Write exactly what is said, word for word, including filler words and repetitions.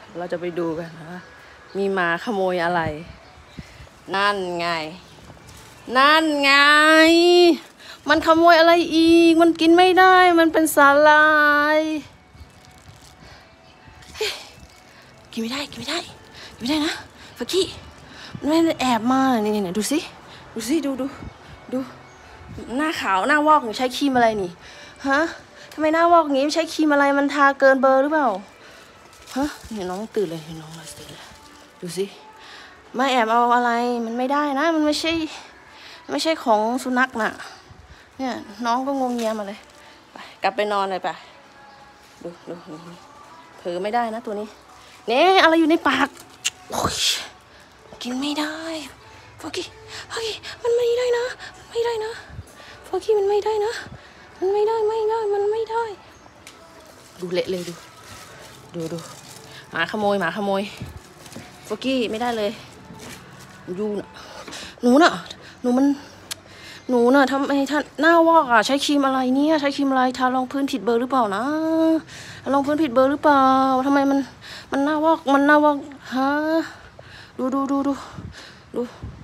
เราจะไปดูกันนะมีหมาขโมยอะไรนั่นไงนั่นไงมันขโมยอะไรอีกมันกินไม่ได้มันเป็นสาลายกินไม่ได้กินไม่ได้กินไม่ได้นะฟักกี้มันไม่ได้แอบมานี่นี่ดูสิดูสิดูดูดูหน้าขาวหน้าวอกใช้ครีมอะไรนี่ฮะทำไมหน้าวอกงี้ใช้ครีมอะไรมันทาเกินเบอร์หรือเปล่าฮะเห็นน้องตื่นเลยเห็นน้องตื่นเลยดูสิมาแอบเอาอะไรมันไม่ได้นะมันไม่ใช่ไม่ใช่ของสุนัขน่ะเนี่ยน้องก็งงเงียมาเลยไปกลับไปนอนเลยไปดูดูเผลอไม่ได้นะตัวนี้เนี่ยอะไรอยู่ในปากโอ้ยกินไม่ได้ฟอกี้ฟอกี้มันไม่ได้นะมันไม่ได้นะฟอกี้มันไม่ได้นะมันไม่ได้ไม่ได้มันไม่ได้ดูเละเลยดูดูดูหมาขโมยหมาขโมยฟอกี้ไม่ได้เลยยูน่ะหนูน่ะหนูมันหนูน่ะทำไมท่านหน้าวอกอ่ะใช้ครีมอะไรเนี่ยใช้ครีมอะไรทารองพื้นผิดเบอร์หรือเปล่านะรองพื้นผิดเบอร์หรือเปล่าทำไมมันมันหน้าวอกมันหน้าวอกฮะดูดูดูดูดู